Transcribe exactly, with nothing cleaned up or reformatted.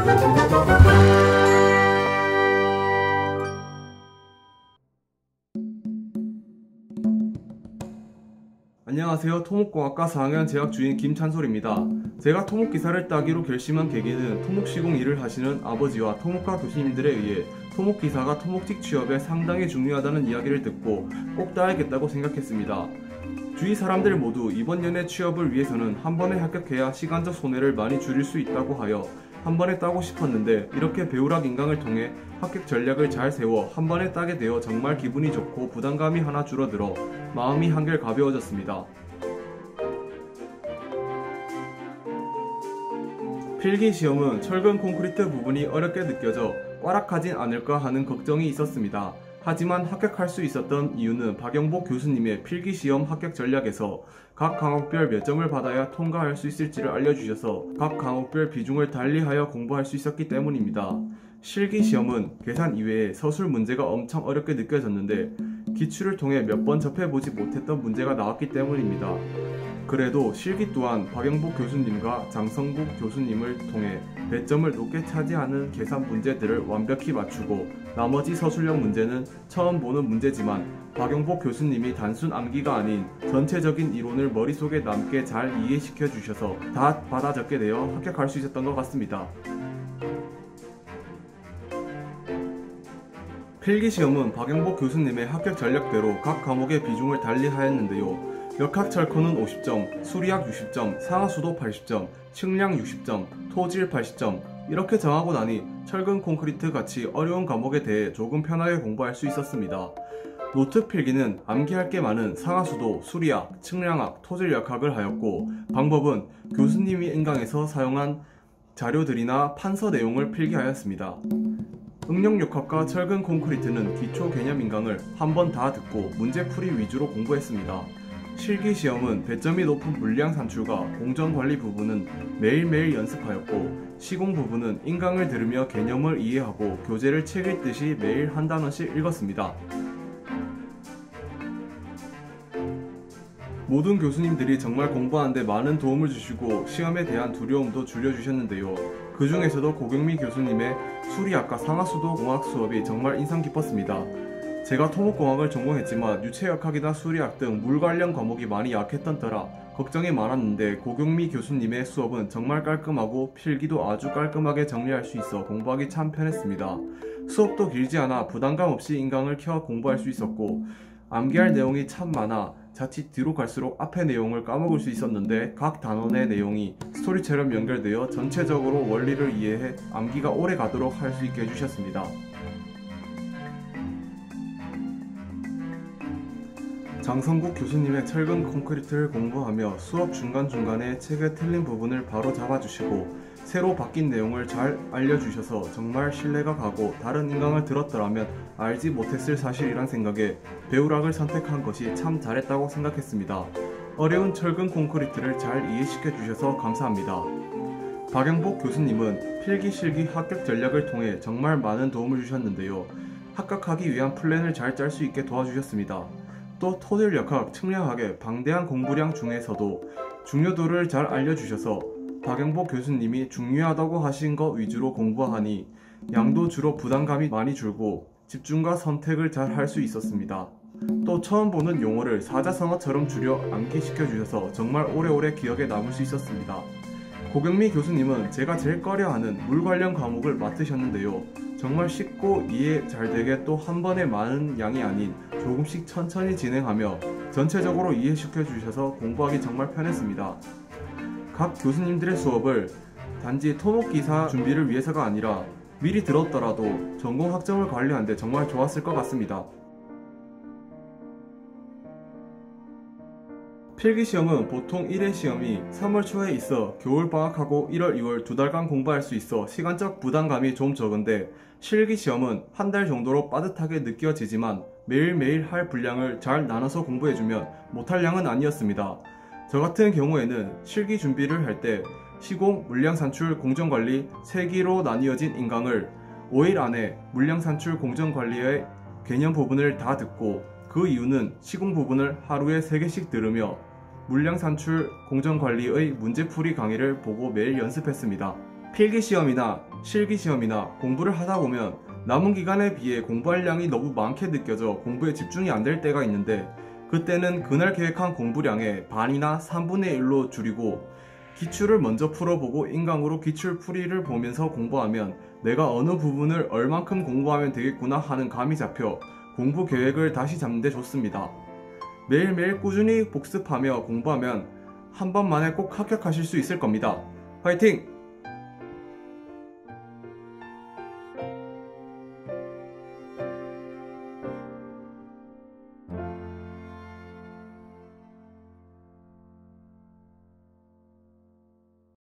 안녕하세요. 토목공학과 사 학년 재학 중인 김찬솔입니다. 제가 토목기사를 따기로 결심한 계기는 토목시공 일을 하시는 아버지와 토목과 교수님들에 의해 토목기사가 토목직 취업에 상당히 중요하다는 이야기를 듣고 꼭 따야겠다고 생각했습니다. 주위 사람들 모두 이번 연애 취업을 위해서는 한 번에 합격해야 시간적 손해를 많이 줄일 수 있다고 하여 한 번에 따고 싶었는데, 이렇게 배우락 인강을 통해 합격 전략을 잘 세워 한 번에 따게 되어 정말 기분이 좋고 부담감이 하나 줄어들어 마음이 한결 가벼워졌습니다. 필기시험은 철근 콘크리트 부분이 어렵게 느껴져 꽈락하진 않을까 하는 걱정이 있었습니다. 하지만 합격할 수 있었던 이유는 박영복 교수님의 필기시험 합격 전략에서 각 과목별 몇 점을 받아야 통과할 수 있을지를 알려주셔서 각 과목별 비중을 달리하여 공부할 수 있었기 때문입니다. 실기시험은 계산 이외에 서술 문제가 엄청 어렵게 느껴졌는데 기출을 통해 몇 번 접해보지 못했던 문제가 나왔기 때문입니다. 그래도 실기 또한 박영복 교수님과 장성국 교수님을 통해 배점을 높게 차지하는 계산 문제들을 완벽히 맞추고, 나머지 서술형 문제는 처음 보는 문제지만 박영복 교수님이 단순 암기가 아닌 전체적인 이론을 머릿속에 남게 잘 이해시켜 주셔서 다 받아 적게 되어 합격할 수 있었던 것 같습니다. 필기시험은 박영복 교수님의 합격 전략대로 각 과목의 비중을 달리 하였는데요. 역학철코는 오십 점, 수리학 육십 점, 상하수도 팔십 점, 측량 육십 점, 토질 팔십 점 이렇게 정하고 나니 철근 콘크리트 같이 어려운 과목에 대해 조금 편하게 공부할 수 있었습니다. 노트 필기는 암기할 게 많은 상하수도, 수리학, 측량학, 토질 역학을 하였고, 방법은 교수님이 인강에서 사용한 자료들이나 판서 내용을 필기하였습니다. 응용역학과 철근 콘크리트는 기초 개념 인강을 한 번 다 듣고 문제풀이 위주로 공부했습니다. 실기시험은 배점이 높은 물량 산출과 공정관리 부분은 매일매일 연습하였고, 시공 부분은 인강을 들으며 개념을 이해하고 교재를 책 읽듯이 매일 한 단원씩 읽었습니다. 모든 교수님들이 정말 공부하는데 많은 도움을 주시고 시험에 대한 두려움도 줄여주셨는데요. 그 중에서도 고경미 교수님의 수리학과 상하수도 공학 수업이 정말 인상 깊었습니다. 제가 토목공학을 전공했지만 유체역학이나 수리학 등 물 관련 과목이 많이 약했던 터라 걱정이 많았는데, 고경미 교수님의 수업은 정말 깔끔하고 필기도 아주 깔끔하게 정리할 수 있어 공부하기 참 편했습니다. 수업도 길지 않아 부담감 없이 인강을 켜 공부할 수 있었고, 암기할 내용이 참 많아 자칫 뒤로 갈수록 앞의 내용을 까먹을 수 있었는데 각 단원의 내용이 스토리처럼 연결되어 전체적으로 원리를 이해해 암기가 오래 가도록 할 수 있게 해주셨습니다. 장성국 교수님의 철근 콘크리트를 공부하며 수업 중간중간에 책에 틀린 부분을 바로 잡아주시고 새로 바뀐 내용을 잘 알려주셔서 정말 신뢰가 가고, 다른 인강을 들었더라면 알지 못했을 사실이란 생각에 배우락을 선택한 것이 참 잘했다고 생각했습니다. 어려운 철근 콘크리트를 잘 이해시켜 주셔서 감사합니다. 박영복 교수님은 필기 실기 합격 전략을 통해 정말 많은 도움을 주셨는데요. 합격하기 위한 플랜을 잘 짤 수 있게 도와주셨습니다. 또 토질 역학, 측량학의 방대한 공부량 중에서도 중요도를 잘 알려주셔서 박영복 교수님이 중요하다고 하신 것 위주로 공부하니 양도 주로 부담감이 많이 줄고 집중과 선택을 잘 할 수 있었습니다. 또 처음 보는 용어를 사자성어처럼 줄여 암기시켜 주셔서 정말 오래오래 기억에 남을 수 있었습니다. 고경미 교수님은 제가 제일 꺼려하는 물 관련 과목을 맡으셨는데요. 정말 쉽고 이해 잘 되게 또 한 번에 많은 양이 아닌 조금씩 천천히 진행하며 전체적으로 이해시켜 주셔서 공부하기 정말 편했습니다. 각 교수님들의 수업을 단지 토목기사 준비를 위해서가 아니라 미리 들었더라도 전공 학점을 관리하는 데 정말 좋았을 것 같습니다. 필기시험은 보통 일 회 시험이 삼월 초에 있어 겨울방학하고 일월, 이월 두 달간 공부할 수 있어 시간적 부담감이 좀 적은데, 실기시험은 한 달 정도로 빠듯하게 느껴지지만 매일매일 할 분량을 잘 나눠서 공부해주면 못할 양은 아니었습니다. 저 같은 경우에는 실기 준비를 할 때 시공, 물량 산출, 공정관리 세 기로 나뉘어진 인강을 오 일 안에 물량 산출, 공정관리의 개념 부분을 다 듣고, 그 이유는 시공 부분을 하루에 세 개씩 들으며 물량 산출, 공정관리의 문제풀이 강의를 보고 매일 연습했습니다. 필기시험이나 실기시험이나 공부를 하다 보면 남은 기간에 비해 공부할 양이 너무 많게 느껴져 공부에 집중이 안 될 때가 있는데, 그때는 그날 계획한 공부량의 반이나 삼분의 일로 줄이고 기출을 먼저 풀어보고 인강으로 기출 풀이를 보면서 공부하면 내가 어느 부분을 얼만큼 공부하면 되겠구나 하는 감이 잡혀 공부 계획을 다시 잡는 데 좋습니다. 매일매일 꾸준히 복습하며 공부하면 한 번만에 꼭 합격하실 수 있을 겁니다. 화이팅!